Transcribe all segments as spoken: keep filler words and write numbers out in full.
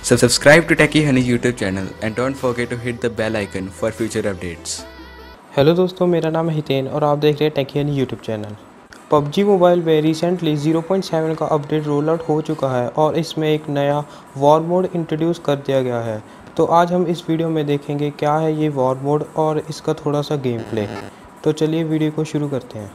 Subscribe to Techie Honey YouTube channel and don't forget to hit the bell icon for future updates. Hello दोस्तों, मेरा नाम है हितेन और आप देख रहे हैं techie honey YouTube channel. PUBG mobile में रिसेंटली ज़ीरो पॉइंट सेवन का अपडेट रोल आउट हो चुका है और इसमें एक नया वॉर मोड इंट्रोड्यूस कर दिया गया है। तो आज हम इस वीडियो में देखेंगे क्या है ये वॉर मोड और इसका थोड़ा सा गेम प्ले। तो चलिए वीडियो को शुरू करते हैं।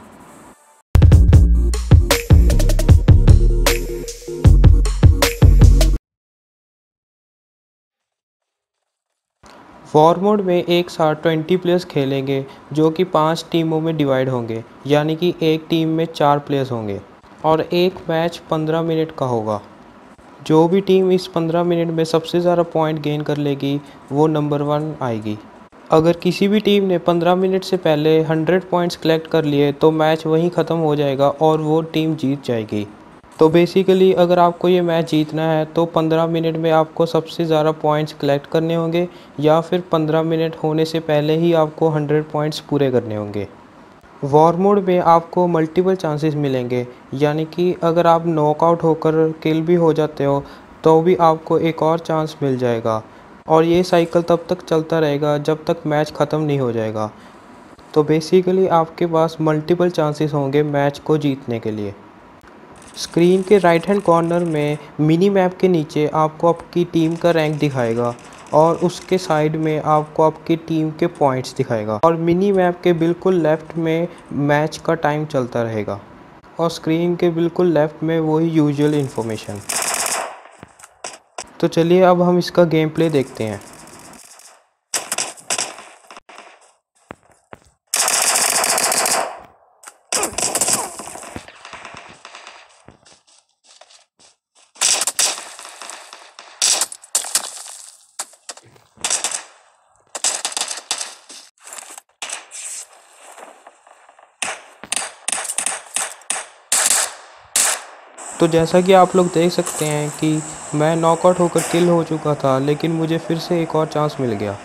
वॉर मोड में एक साथ ट्वेंटी प्लेयर्स खेलेंगे जो कि पांच टीमों में डिवाइड होंगे, यानी कि एक टीम में चार प्लेयर्स होंगे और एक मैच पंद्रह मिनट का होगा। जो भी टीम इस पंद्रह मिनट में सबसे ज़्यादा पॉइंट गेन कर लेगी वो नंबर वन आएगी। अगर किसी भी टीम ने पंद्रह मिनट से पहले हंड्रेड पॉइंट्स कलेक्ट कर लिए तो मैच वहीं ख़त्म हो जाएगा और वो टीम जीत जाएगी। तो बेसिकली अगर आपको ये मैच जीतना है तो पंद्रह मिनट में आपको सबसे ज़्यादा पॉइंट्स कलेक्ट करने होंगे या फिर पंद्रह मिनट होने से पहले ही आपको हंड्रेड पॉइंट्स पूरे करने होंगे। वॉर मोड में आपको मल्टीपल चांसेस मिलेंगे, यानी कि अगर आप नॉकआउट होकर किल भी हो जाते हो तो भी आपको एक और चांस मिल जाएगा और ये साइकिल तब तक चलता रहेगा जब तक मैच ख़त्म नहीं हो जाएगा। तो बेसिकली आपके पास मल्टीपल चांसेस होंगे मैच को जीतने के लिए। स्क्रीन के राइट हैंड कॉर्नर में मिनी मैप के नीचे आपको आपकी टीम का रैंक दिखाएगा और उसके साइड में आपको आपकी टीम के पॉइंट्स दिखाएगा और मिनी मैप के बिल्कुल लेफ़्ट में मैच का टाइम चलता रहेगा और स्क्रीन के बिल्कुल लेफ़्ट में वही यूजुअल इन्फॉर्मेशन। तो चलिए अब हम इसका गेम प्ले देखते हैं। तो जैसा कि आप लोग देख सकते हैं कि मैं नॉकआउट होकर किल हो चुका था, लेकिन मुझे फिर से एक और चांस मिल गया।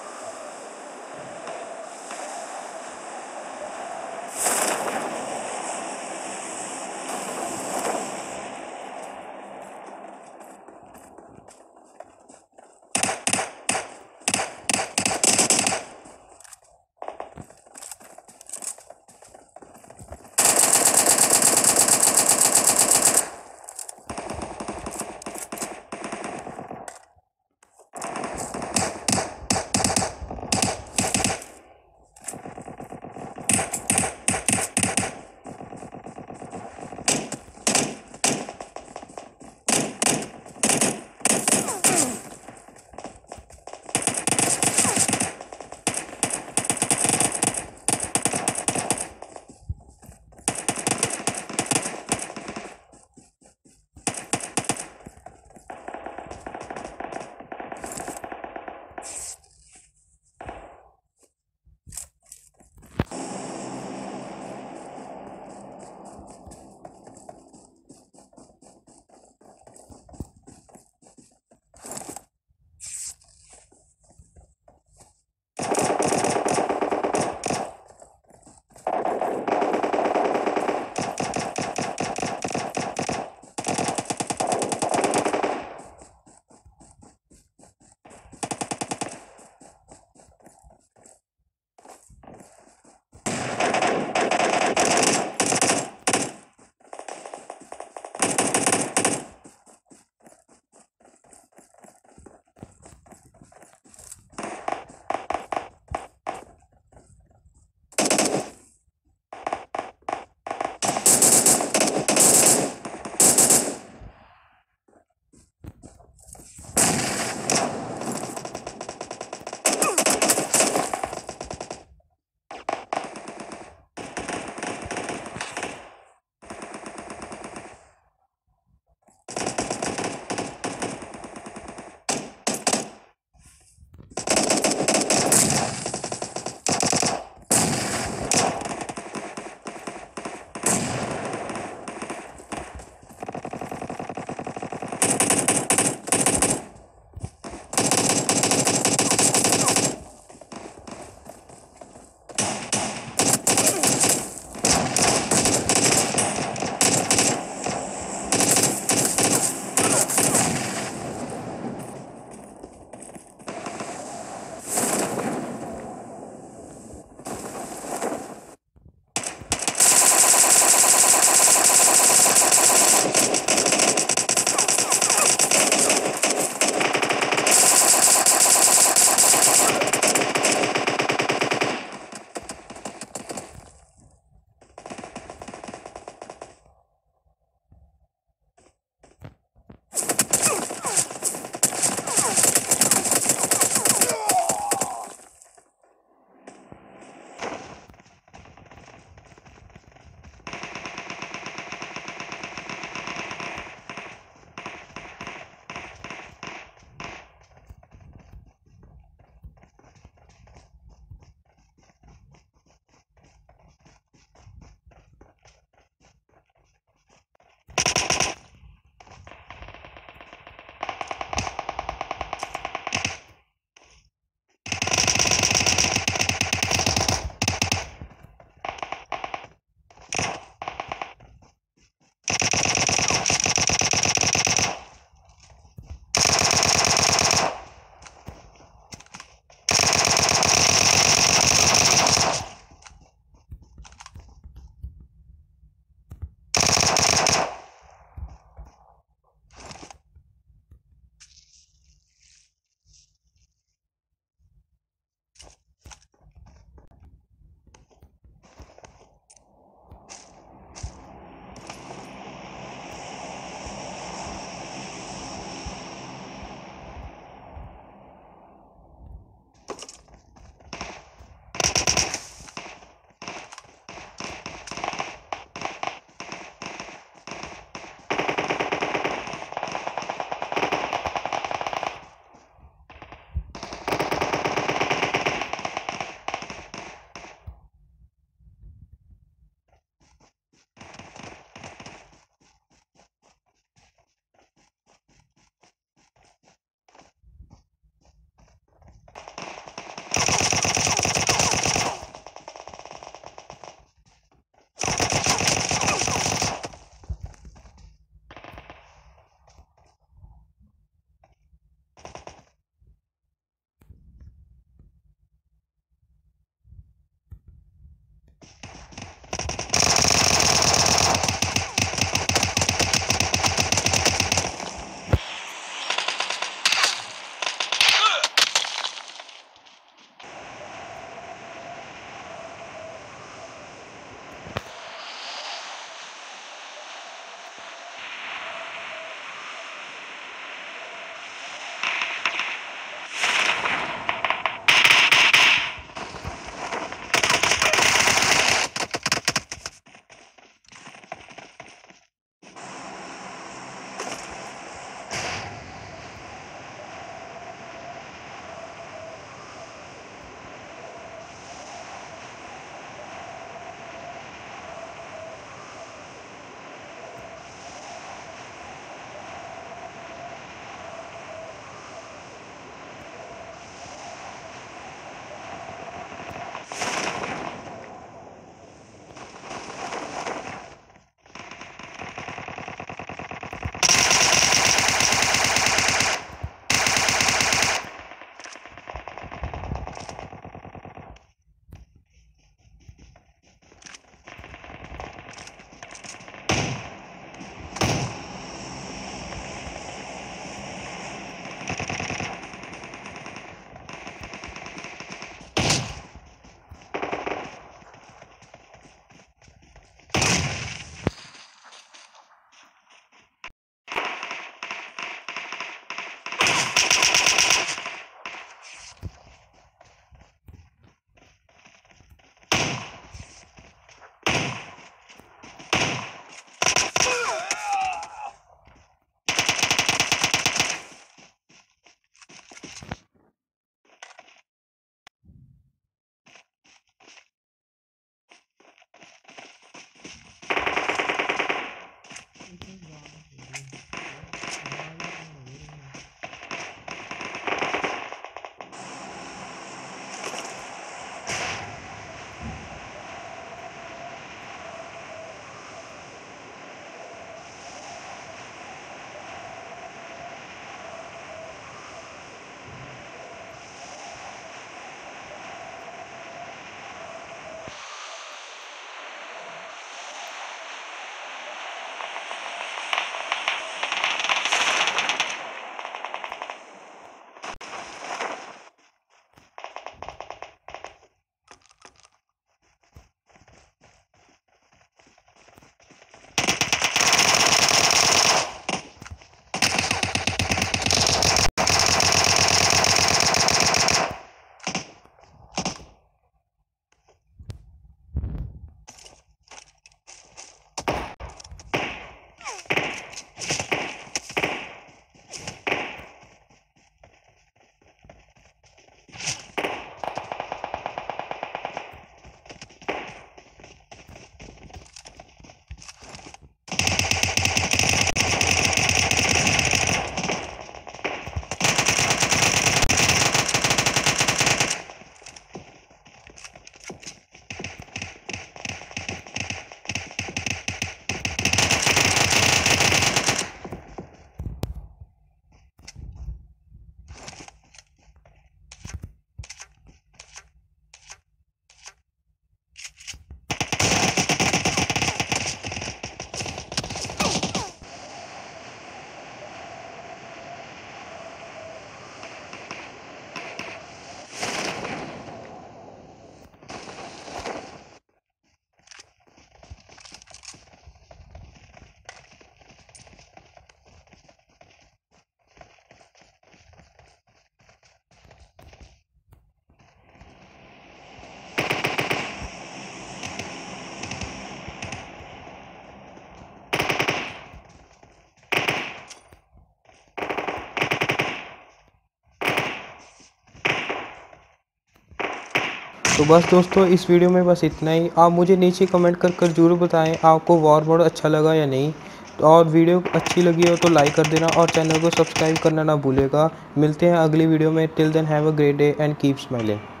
तो बस दोस्तों इस वीडियो में बस इतना ही। आप मुझे नीचे कमेंट कर कर जरूर बताएं आपको वॉर मोड अच्छा लगा या नहीं। तो और वीडियो अच्छी लगी हो तो लाइक कर देना और चैनल को सब्सक्राइब करना ना भूलेगा। मिलते हैं अगली वीडियो में। Till then have a great day and keep smiling.